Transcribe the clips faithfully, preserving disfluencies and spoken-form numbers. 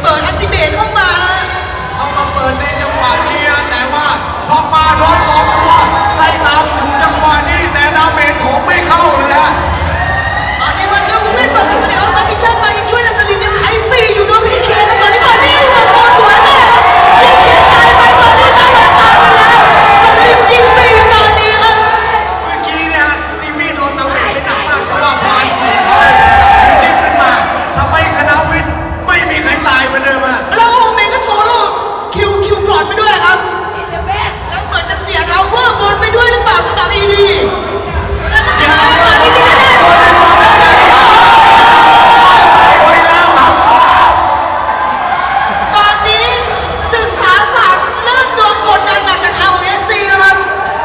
เปิดอัลติเมทเข้ามาแล้วเขามาเปิดในจังหวะนี้แต่ว่าชอบมาโดนสองตัวไล่ตามอยู่จังหวะนี้แต่ดาเมจโถมไม่เข้าเลยนะตอนนี้วันเดอร์วูแมนเปิดสลิมเอาซับมิชชั่นมาช่วยสลิมยังไถฟรีอยู่โดนพิธีเคครับตอนนี้บอลนี่หัวโคตรสวยมากยิงเขียนตายไปบอลนี่ได้แล้วตายไปแล้วสลิมยิงฟรีตอนนี้ครับเมื่อกี้เนี่ยติมี่โดนดาเมจไม่หนักมากแต่ว่าพานถูกเขาชิงขึ้นมาทำให้คณะวิทย์ไม่มีใครตายเหมือนเดิมอะแล้วโอเมนก็โซโล่คิวคิวกอดไปด้วยครับแล้วเหมือนจะเสียทาวเวอร์บอลไปด้วยหรือเปล่าสำหรับอีดีแล้วก็เป็นอะไรตอนนี้ที่ได้ตอนนี้ศึกษาศาสตร์เริ่มโดนกดดันหนักจากทางเอสซีแล้วครับ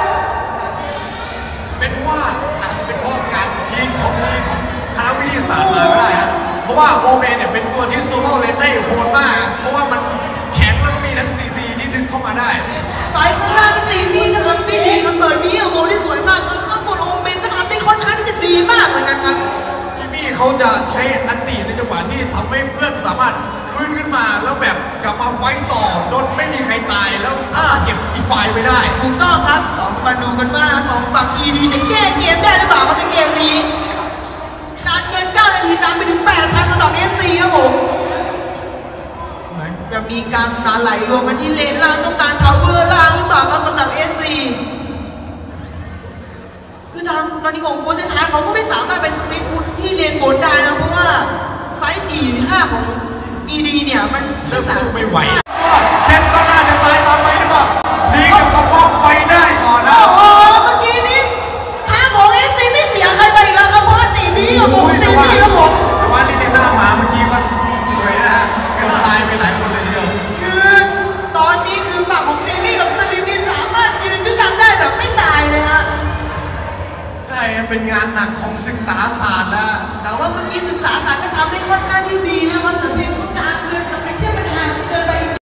เป็นว่าอาจจะเป็นเพราะการยิงของทีมของคณะวิทยาศาสตร์มาก็ได้ฮะเพราะว่าโอเมนเนี่ยเป็นตัวที่โซโล่เลนได้โหดมากเพราะว่ามันแข็งแล้วก็มีทั้งซีซีที่ดึงเข้ามาได้ฝ่ายข้างล่างตีนี่ก็ทำได้ดีครับเปิดนี้โมได้สวยมากแล้วข้างบนโอเมนก็ทำได้ค่อนข้างที่จะดีมากเหมือนกันครับที่นี่เขาจะใช้อันตีในจังหวะที่ทำให้เพื่อนสามารถฟื้นขึ้นมาแล้วแบบกลับมาไว้ต่อจนไม่มีใครตายแล้วเก็บอีกฝ่ายไว้ได้ถูกต้องครับสองมาดูกันว่าของฝั่ง อี ดี จะแก้เกมได้หรือเปล่าครับในเกมนี้การเงินเก้านาทีตามไปถึง แปดพัน สำหรับ เอส ซี ครับผมเหมือนจะมีการนาไหลรวมกันที่เลนล่างต้องการทาวเวอร์ล่างหรือเปล่าครับสำหรับ เอส ซี คือทางตอนนี้ของโค้ชท้ายเขาก็ไม่สามารถไปสปริตพุทที่เลนบนได้นะเพราะว่าไฟสี่ห้าของ อี ดี เนี่ยมันเริ่มสู้ไม่ไหวเคนก็น่าจะตายตามไปหรือเปล่าดีกับกระป๋องไปได้ก่อนนะโอ้โหเมื่อกี้นี้ทางของ เอส ซี ไม่เสียใครไปอีกแล้วครับเพราะตีนี้กับผมตีนี้ครับผมแต่ว่าลิเลน่ามาเมื่อกี้ก็สวยนะฮะเกือบตายไปหลายคนเลยทีเดียวคือตอนนี้คือฝั่งของตีนี้กับสลิมนี่สามารถยืนด้วยกันได้แบบไม่ตายเลยฮะใช่เป็นงานหนักของศึกษาศาสตร์แล้วแต่ว่าเมื่อกี้ศึกษาศาสตร์